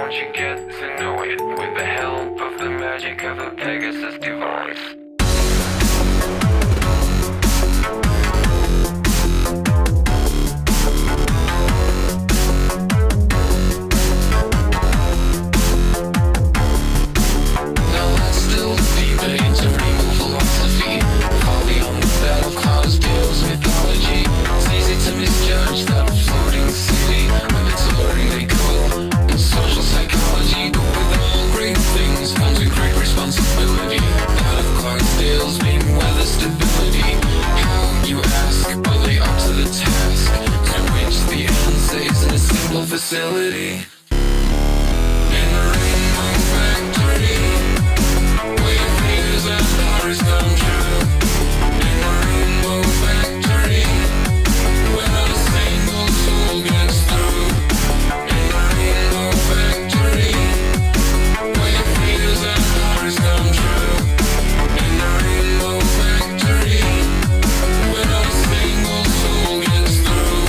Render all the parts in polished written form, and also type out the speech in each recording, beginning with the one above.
once you get to know it, with the help of the magic of a Pegasus device. Now that's still Speedpaint, a real philosophy, far beyond the battle clouds, tales, mythology. It's easy to misjudge that floating city when it's alluringly cool in social psychology, but with all great things comes a great responsibility. That of Clarksdale's being weather stability. How, you ask, are they up to the task? To which the answer is in a simple facility. In the rainbow factory, where fears and stories come true. In the rainbow factory, where not a single soul gets through. In the rainbow factory, where fears and stories come true. In the rainbow factory, where not a single soul gets through.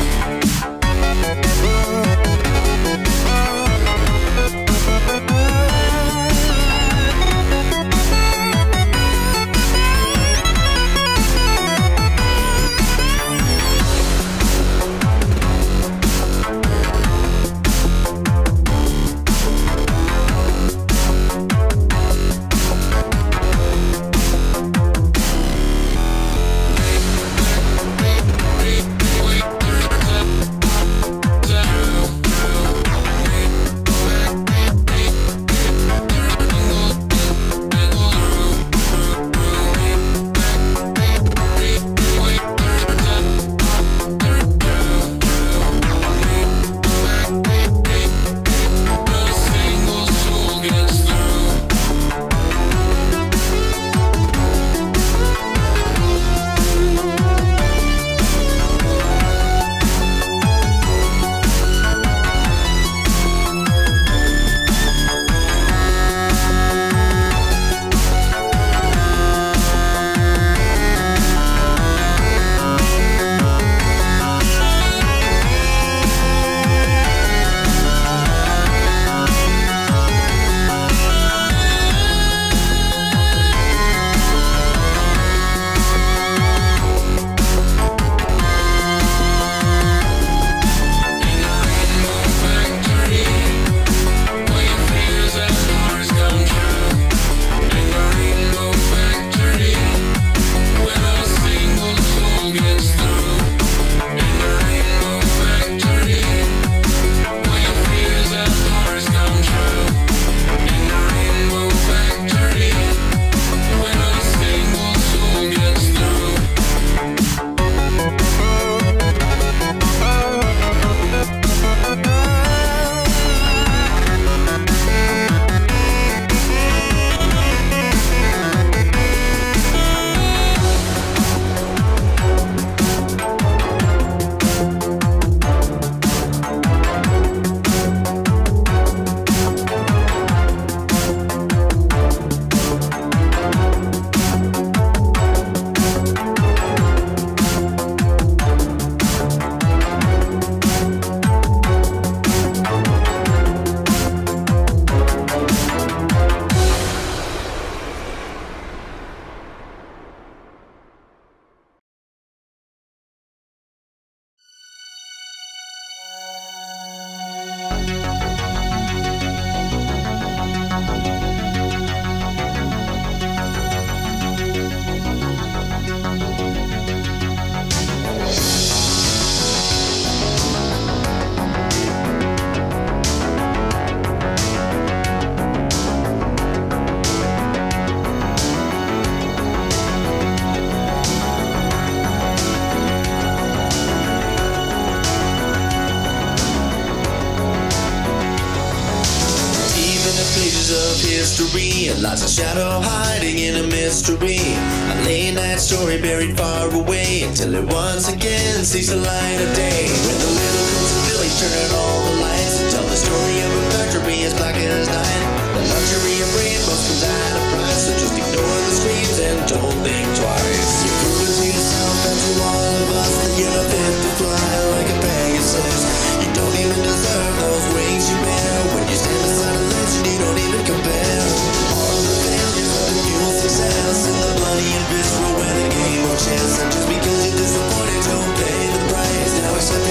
History, and lots of shadow hiding in a mystery. A late night story buried far away until it once again sees the light of day. When the little cozy village turning all the lights and tell the story of a factory as black as night. The luxury of rainbows comes at a price, so just ignore the screams and don't think twice. You've proven to yourself and to all of us that you're not fit to fly like a Pegasus. You don't even deserve those wings you wear when you stand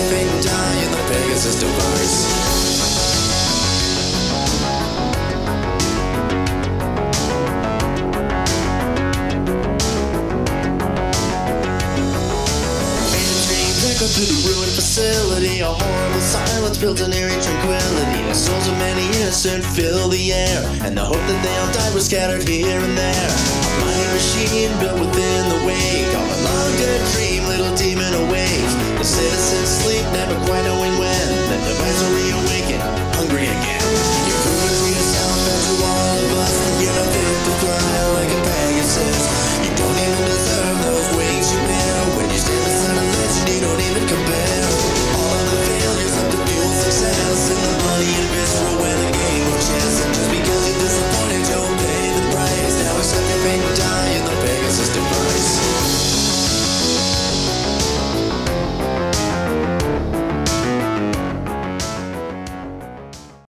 fate and die in the Pegasus device. Through the ruined facility, a horrible silence built an eerie tranquility. The souls of many innocent fill the air, and the hope that they all died was scattered here and there. A mighty machine built within the wake of a